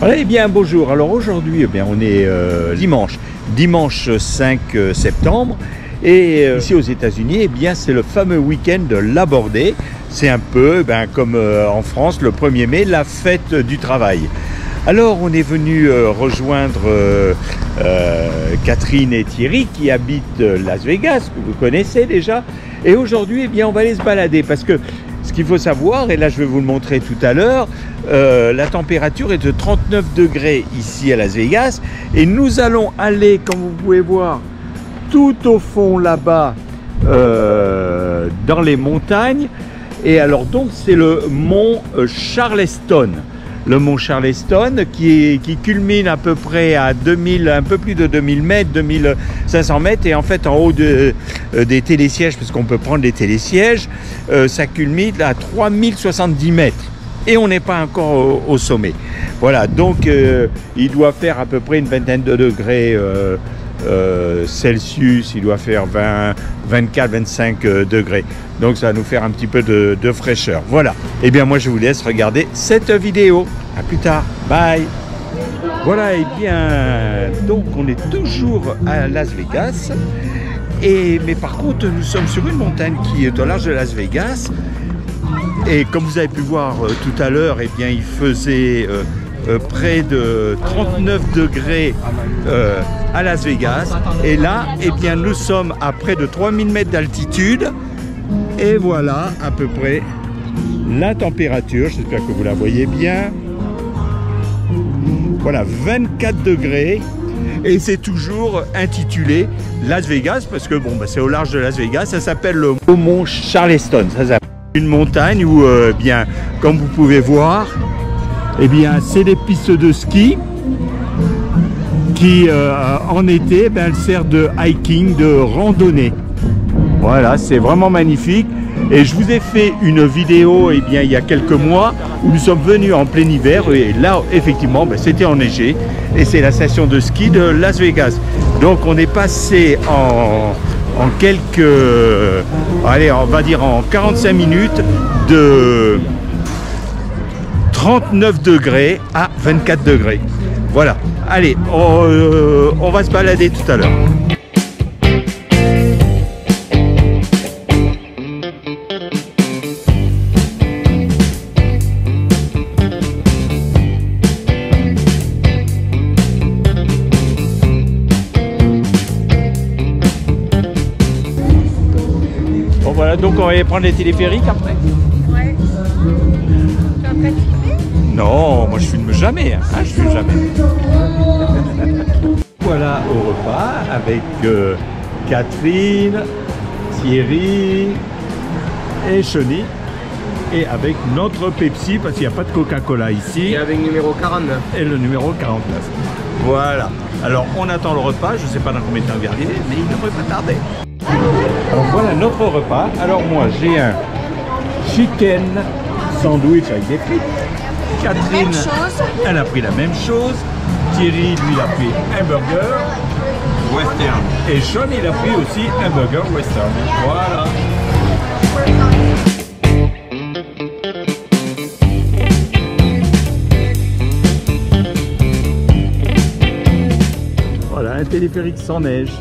Voilà, eh bien bonjour. Alors aujourd'hui, eh bien, on est dimanche 5 septembre. Et ici aux États-Unis, eh bien c'est le fameux week-end de Labor Day. C'est un peu comme en France, le 1er mai, la fête du travail. Alors on est venu rejoindre Catherine et Thierry qui habitent Las Vegas, que vous connaissez déjà. Et aujourd'hui, eh bien, on va aller se balader parce que ce qu'il faut savoir, et là je vais vous le montrer tout à l'heure, la température est de 39 degrés ici à Las Vegas. Et nous allons aller, comme vous pouvez voir, tout au fond là-bas, dans les montagnes. Et alors donc c'est le mont Charleston. Le mont Charleston qui culmine à peu près à 2000, un peu plus de 2000 mètres, 2500 mètres. Et en fait en haut des télésièges, parce qu'on peut prendre des télésièges, ça culmine à 3070 mètres. Et on n'est pas encore au sommet. Voilà, donc il doit faire à peu près une vingtaine de degrés Celsius, il doit faire 24-25 degrés. Donc ça va nous faire un petit peu de fraîcheur. Voilà. Et bien moi je vous laisse regarder cette vidéo. À plus tard. Bye. Voilà, et bien donc on est toujours à Las Vegas. Mais par contre nous sommes sur une montagne qui est au large de Las Vegas. Et comme vous avez pu voir tout à l'heure, eh bien il faisait près de 39 degrés à Las Vegas. Et là, eh bien, nous sommes à près de 3000 mètres d'altitude. Et voilà à peu près la température. J'espère que vous la voyez bien. Voilà, 24 degrés. Et c'est toujours intitulé Las Vegas parce que bon, c'est au large de Las Vegas. Ça s'appelle le mont Charleston. Ça s'appelle une montagne où, bien, comme vous pouvez voir, eh bien, c'est des pistes de ski qui, en été, elles servent de hiking, de randonnée. Voilà, c'est vraiment magnifique. Et je vous ai fait une vidéo, eh bien, il y a quelques mois, où nous sommes venus en plein hiver. Et là, effectivement, c'était enneigé. Et c'est la station de ski de Las Vegas. Donc, on est passé en quelques, allez, on va dire en 45 minutes de 39 degrés à 24 degrés. Voilà. Allez, on va se balader tout à l'heure. Bon voilà, donc on va aller prendre les téléphériques après. Ouais. Tu es en train de filmer ? Non, moi je filme jamais, hein, je filme jamais. Voilà au repas avec Catherine, Thierry et Cheny. Et avec notre Pepsi, parce qu'il n'y a pas de Coca-Cola ici. Et avec numéro 49. Et le numéro 49. Voilà. Alors on attend le repas, je ne sais pas dans combien de temps il va arriver, mais il ne devrait pas tarder. Alors voilà notre repas. Alors moi j'ai un chicken sandwich avec des frites. Catherine, elle a pris la même chose. Thierry, lui, il a pris un burger western. Et Sean, il a pris aussi un burger western. Voilà. Voilà, un téléphérique sans neige.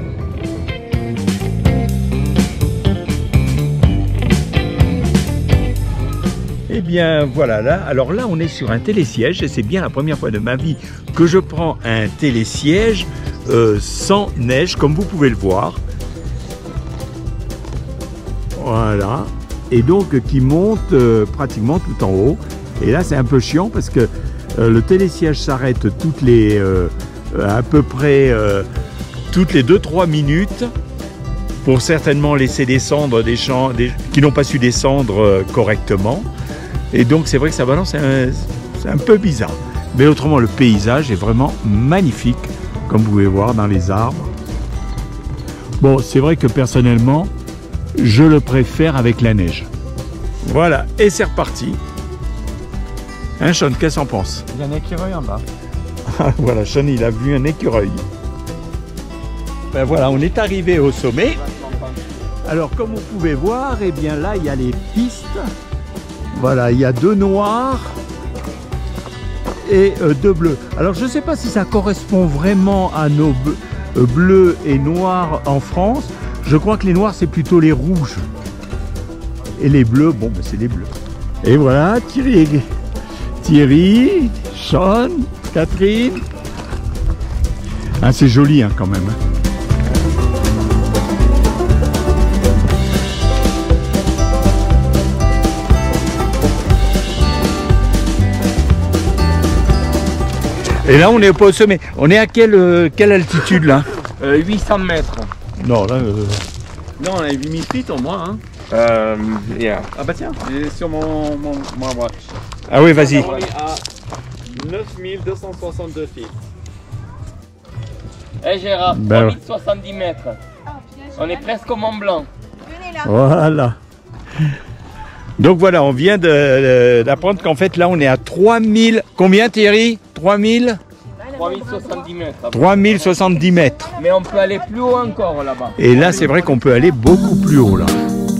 Eh bien voilà, là, alors là on est sur un télésiège et c'est bien la première fois de ma vie que je prends un télésiège sans neige comme vous pouvez le voir. Voilà, et donc qui monte pratiquement tout en haut. Et là c'est un peu chiant parce que le télésiège s'arrête toutes les à peu près toutes les 2-3 minutes pour certainement laisser descendre des gens qui n'ont pas su descendre correctement. Et donc c'est vrai que ça balance, c'est un peu bizarre. Mais autrement le paysage est vraiment magnifique, comme vous pouvez voir dans les arbres. Bon, c'est vrai que personnellement, je le préfère avec la neige. Voilà, et c'est reparti. Hein Sean, qu'est-ce qu'on pense? Il y a un écureuil en bas. Voilà, Sean il a vu un écureuil. Ben voilà, on est arrivé au sommet. Alors comme vous pouvez voir, eh bien là il y a les pistes. Voilà, il y a deux noirs et de bleu. Alors je ne sais pas si ça correspond vraiment à nos bleus et noirs en France. Je crois que les noirs c'est plutôt les rouges. Et les bleus, bon ben c'est les bleus. Et voilà, Thierry, Sean, Catherine. Ah, c'est joli hein, quand même. Et là, on n'est pas au sommet. On est à quelle altitude là? 800 mètres. Non, là. Non, on a 8000 feet au moins. Hein. Yeah. Ah bah tiens, il est sur mon watch. Ah oui, vas-y. On est à 9262 feet. Eh Gérard, Ben 3070 mètres. On est presque au Mont Blanc. Venez là. Voilà. Donc voilà, on vient d'apprendre qu'en fait là on est à 3000. Combien Thierry? 3000 3070 mètres. 3070 mètres. Mais on peut aller plus haut encore là-bas. Et là c'est vrai qu'on peut aller beaucoup plus haut là.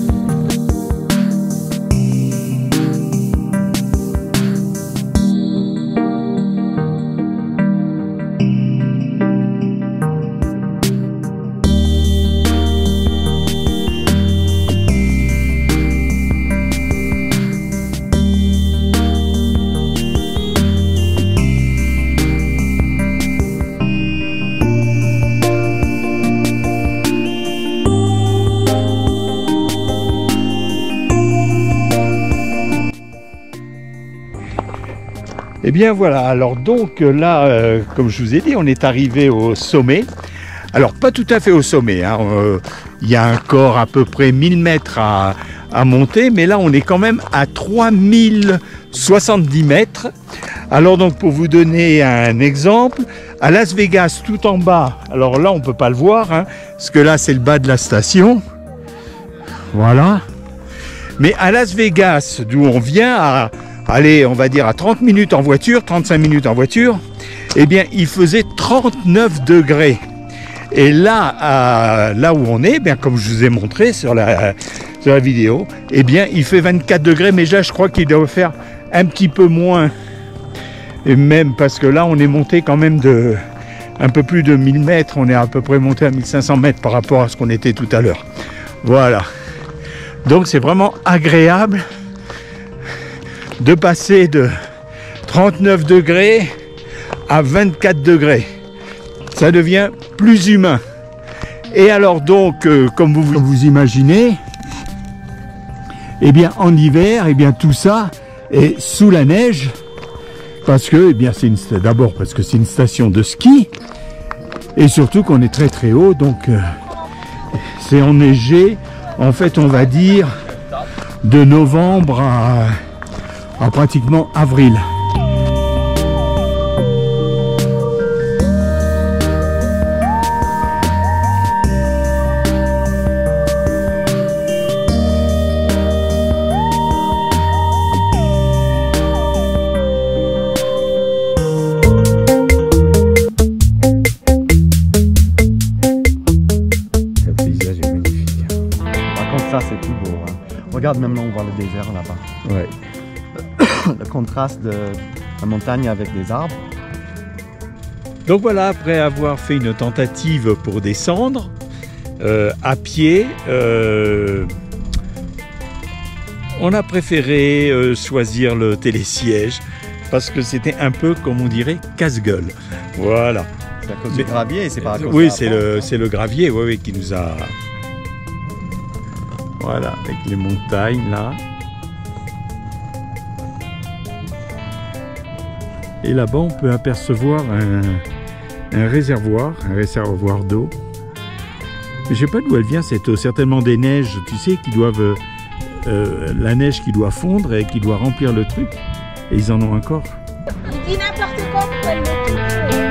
Eh bien voilà, alors donc là, comme je vous ai dit, on est arrivé au sommet. Alors pas tout à fait au sommet, hein. Il y a encore à peu près 1000 mètres à monter, mais là on est quand même à 3070 mètres. Alors donc pour vous donner un exemple, à Las Vegas tout en bas, alors là on ne peut pas le voir, hein, parce que là c'est le bas de la station. Voilà. Mais à Las Vegas, d'où on vient, allez, on va dire à 30 minutes en voiture, 35 minutes en voiture, eh bien, il faisait 39 degrés. Et là, là où on est, bien, comme je vous ai montré sur la vidéo, eh bien, il fait 24 degrés, mais là, je crois qu'il doit faire un petit peu moins. Et même parce que là, on est monté quand même de un peu plus de 1000 mètres, on est à peu près monté à 1500 mètres par rapport à ce qu'on était tout à l'heure. Voilà. Donc, c'est vraiment agréable de passer de 39 degrés à 24 degrés. Ça devient plus humain. Et alors donc, comme vous imaginez, eh bien en hiver, eh bien tout ça est sous la neige, parce que, eh bien c'est d'abord parce que c'est une station de ski, et surtout qu'on est très très haut, donc c'est enneigé, en fait on va dire, de novembre à pratiquement avril. Le paysage est magnifique. Par contre, ça c'est tout beau. Hein. Regarde, même là on voit le désert là-bas. Ouais. Le contraste de la montagne avec des arbres. Donc voilà, après avoir fait une tentative pour descendre à pied, on a préféré choisir le télésiège parce que c'était un peu, comme on dirait, casse-gueule. Voilà. C'est à cause du gravier et c'est pas à cause Oui, de la pente. c'est le gravier oui, qui nous a... Voilà, avec les montagnes là. Et là-bas, on peut apercevoir un réservoir d'eau. Mais je ne sais pas d'où elle vient cette eau. Certainement des neiges, tu sais, qui doivent... la neige qui doit fondre et qui doit remplir le truc. Et ils en ont encore. Il dit n'importe quoi, pourquoi il le coupe.